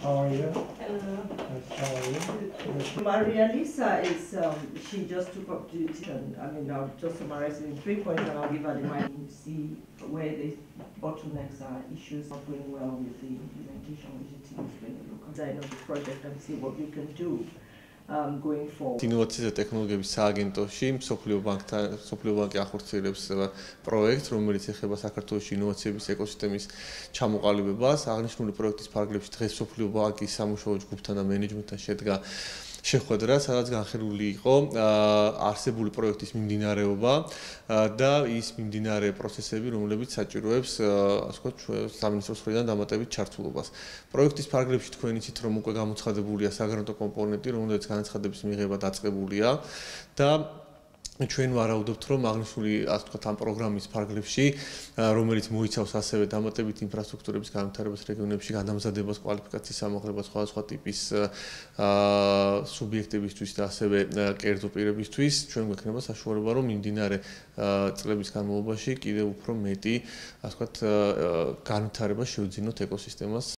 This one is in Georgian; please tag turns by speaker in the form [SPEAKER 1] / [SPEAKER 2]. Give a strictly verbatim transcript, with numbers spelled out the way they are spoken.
[SPEAKER 1] How are you?
[SPEAKER 2] Hello.
[SPEAKER 1] How are you?
[SPEAKER 2] Maria Lisa is, um, she just took up duty, and I mean, I'll just summarize it in three points and I'll give her the mic to see where the bottlenecks are, issues not going well with the implementation, which the team is going to look at design of the project and see what we can do. Um, going forward.
[SPEAKER 3] ინოვაციისა ტექნოლოგიების სააგენტოში მსოფლიო ბანკთან მსოფლიო ბანკი ახორციელებს პროექტს, რომელიც ეხება საქართველოს ინოვაციების ეკოსისტემის ჩამოყალიბებას. აღნიშნული პროექტის ფარგლებში დღეს მსოფლიო ბანკის სამუშაო ჯგუფთან და მენეჯმენტთან შედგა შეხვედრა, სადაც განხილული იყო არსებული პროექტის მიმდინარეობა და ის მიმდინარე პროცესები, რომლებიც საჭიროებს, ასე ვთქვათ, სამინისტროს მხრიდან დამატებით ჩართულობას. პროექტის ფარგლებში თქვენ იცით, რომ უკვე გამოცხადებულია საგრანტო კომპონენტი, რომელიც განაცხადების მიღება დაწყებულია და ჩვენ ვარაუდობთ, რომ აღნიშნული, ასე ვთქვათ, ამ პროგრამის ფარგლებში, რომელიც მოიცავს ასევე დამატებით ინფრასტრუქტურების განვითარებას რეგიონებში, გადამზადებას, კვალიფიკაციის ამაღლებას სხვადასხვა ტიპის სუბიექტებისთვის და ასევე კერძო პირებისთვის, ჩვენ გვექნება საშუალება, რომ მიმდინარე წლების განმავლობაში კიდევ უფრო მეტი, ასე ვთქვათ, განვითარება შევძინოთ ეკოსისტემას.